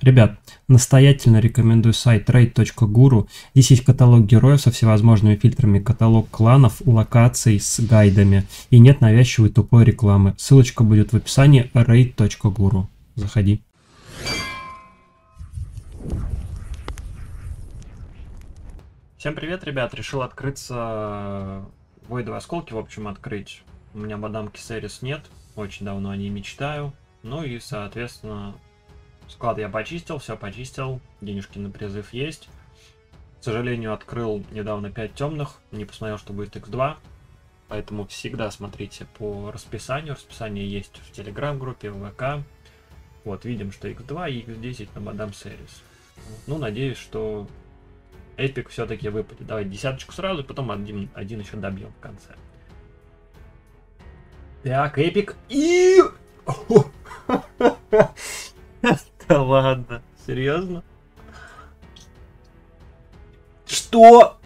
Ребят, настоятельно рекомендую сайт raid.guru. Здесь есть каталог героев со всевозможными фильтрами, каталог кланов, локаций с гайдами. И нет навязчивой тупой рекламы. Ссылочка будет в описании raid.guru. Заходи. Всем привет, ребят. Решил открыться Войдовые осколки, в общем, открыть. У меня мадамки Серис нет. Очень давно о ней мечтаю. Ну и, соответственно, склад я почистил, все почистил. Денежки на призыв есть. К сожалению, открыл недавно 5 темных. Не посмотрел, что будет X2. Поэтому всегда смотрите по расписанию. Расписание есть в Telegram-группе, в ВК. Вот, видим, что X2 и X10 на мадам Серис. Ну, надеюсь, что эпик все-таки выпадет. Давай десяточку сразу, потом один еще добьем в конце. Так, эпик. И... Да ладно, серьезно? Что?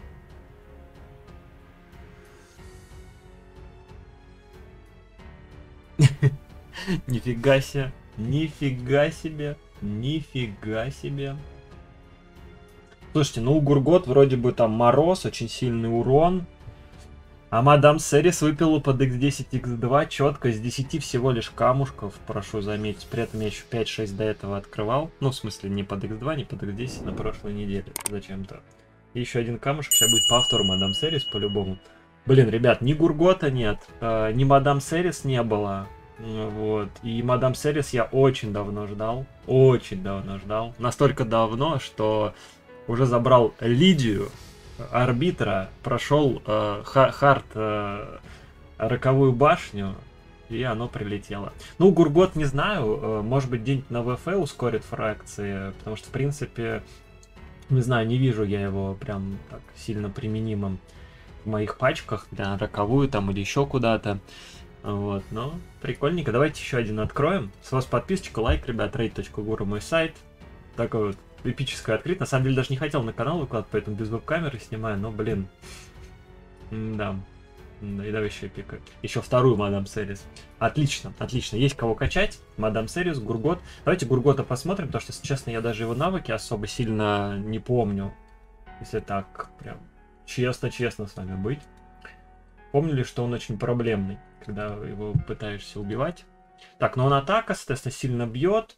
Нифига себе, нифига себе, нифига себе. Слушайте, ну у Гургот вроде бы там мороз, очень сильный урон. А мадам Серис выпила под X10, X2 четко с 10 всего лишь камушков, прошу заметить. При этом я еще 5-6 до этого открывал. Ну, в смысле, не под X2, не под X10 на прошлой неделе. Зачем-то. И еще один камушек, сейчас будет повтор мадам Серис по-любому. Блин, ребят, ни Гургота нет, ни мадам Серис не было. Вот. И мадам Серис я очень давно ждал. Очень давно ждал. Настолько давно, что уже забрал Лидию, арбитра, прошел хард роковую башню, и оно прилетело. Ну, Гургот не знаю, может быть, где-нибудь на ВФ ускорит фракции, потому что, в принципе, не знаю, не вижу я его прям так сильно применимым в моих пачках, для роковую там или еще куда-то. Вот, но прикольненько. Давайте еще один откроем. С вас подписочка, лайк, ребят, raid.guru мой сайт. Такой вот эпическое открыть. На самом деле даже не хотел на канал выкладывать, поэтому без веб-камеры снимаю, но, блин. Да. Да, и давай еще эпика. Еще вторую мадам Серис. Отлично, отлично. Есть кого качать. Мадам Серис, Гургот. Давайте Гургота посмотрим, потому что, если честно, я даже его навыки особо сильно не помню. Если так прям честно с вами быть. Помню ли, что он очень проблемный, когда его пытаешься убивать. Так, но он атака, соответственно, сильно бьет.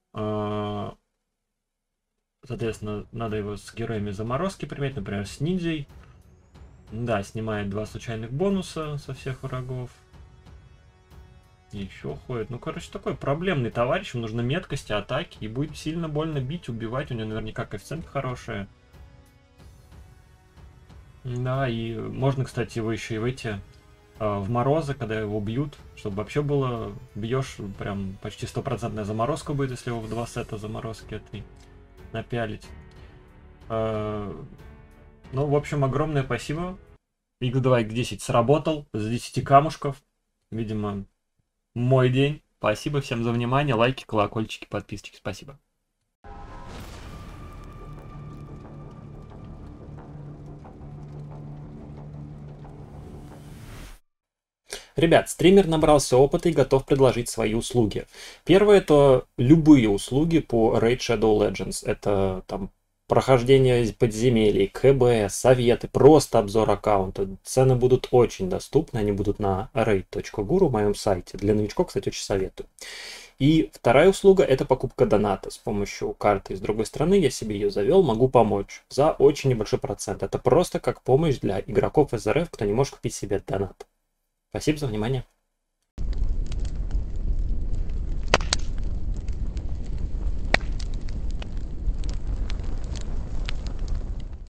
Соответственно, надо его с героями заморозки применять, например, с ниндзей. Да, снимает 2 случайных бонуса со всех врагов. Еще ходит. Ну, короче, такой проблемный товарищ. Ему нужна меткость, атаки. И будет сильно больно бить, убивать. У него наверняка коэффициенты хорошие. Да, и можно, кстати, его еще и выйти в морозы, когда его бьют. Чтобы вообще было... Бьешь, прям почти 100% заморозка будет, если его в 2 сета заморозки этой напялить. Ну, в общем, огромное спасибо. X2, X10 сработал с 10 камушков. Видимо, мой день. Спасибо всем за внимание. Лайки, колокольчики, подписчики. Спасибо. Ребят, стример набрался опыта и готов предложить свои услуги. Первое — это любые услуги по Raid Shadow Legends. Это там прохождение подземелий, КБ, советы, просто обзор аккаунта. Цены будут очень доступны, они будут на raid.guru, моем сайте. Для новичков, кстати, очень советую. И вторая услуга — это покупка доната. С помощью карты из другой страны, я себе ее завел, могу помочь за очень небольшой процент. Это просто как помощь для игроков СРФ, кто не может купить себе донат. Спасибо за внимание.